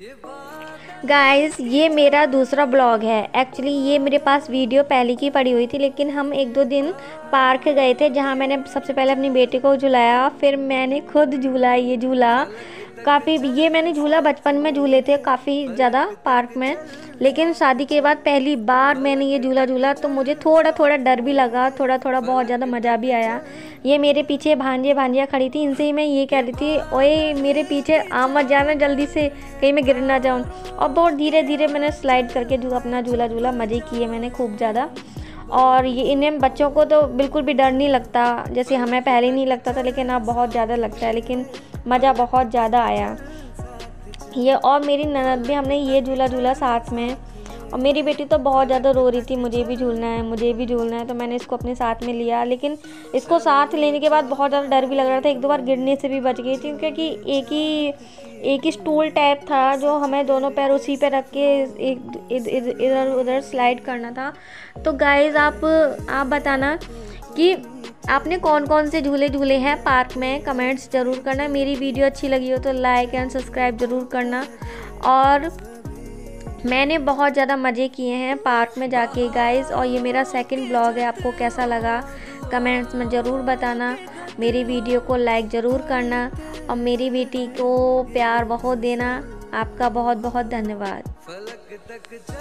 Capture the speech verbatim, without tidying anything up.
Guys ये मेरा दूसरा ब्लॉग है। एक्चुअली ये मेरे पास वीडियो पहले की पड़ी हुई थी, लेकिन हम एक दो दिन पार्क गए थे जहाँ मैंने सबसे पहले अपनी बेटी को झुलाया, फिर मैंने खुद झूला ये झूला। काफ़ी ये मैंने झूला बचपन में झूले थे काफ़ी ज़्यादा पार्क में, लेकिन शादी के बाद पहली बार मैंने ये झूला झूला तो मुझे थोड़ा थोड़ा डर भी लगा, थोड़ा थोड़ा बहुत ज़्यादा मज़ा भी आया। ये मेरे पीछे भांजे भांजियाँ खड़ी थी, इनसे ही मैं ये कह रही थी ओए मेरे पीछे आ मत जाना जल्दी से, कहीं मैं गिर ना जाऊँ। और बहुत धीरे धीरे मैंने स्लाइड करके जो अपना झूला झूला मज़े किए मैंने खूब ज़्यादा। और ये इन्हें बच्चों को तो बिल्कुल भी डर नहीं लगता, जैसे हमें पहले नहीं लगता था, लेकिन अब बहुत ज़्यादा लगता है, लेकिन मज़ा बहुत ज़्यादा आया ये। और मेरी ननद भी, हमने ये झूला झूला साथ में। और मेरी बेटी तो बहुत ज़्यादा रो रही थी मुझे भी झूलना है मुझे भी झूलना है, तो मैंने इसको अपने साथ में लिया। लेकिन इसको साथ लेने के बाद बहुत ज़्यादा डर भी लग रहा था, एक दो बार गिरने से भी बच गई थी, क्योंकि एक ही एक ही स्टूल टाइप था जो हमें दोनों पैर उसी पे रख के एक इधर उधर स्लाइड करना था। तो गाइज़ आप आप बताना कि आपने कौन कौन से झूले झूले हैं पार्क में, कमेंट्स ज़रूर करना। मेरी वीडियो अच्छी लगी हो तो लाइक एंड सब्सक्राइब ज़रूर करना। और मैंने बहुत ज़्यादा मज़े किए हैं पार्क में जाके गाइस। और ये मेरा सेकंड ब्लॉग है, आपको कैसा लगा कमेंट्स में ज़रूर बताना। मेरी वीडियो को लाइक ज़रूर करना और मेरी बेटी को प्यार बहुत देना। आपका बहुत बहुत धन्यवाद।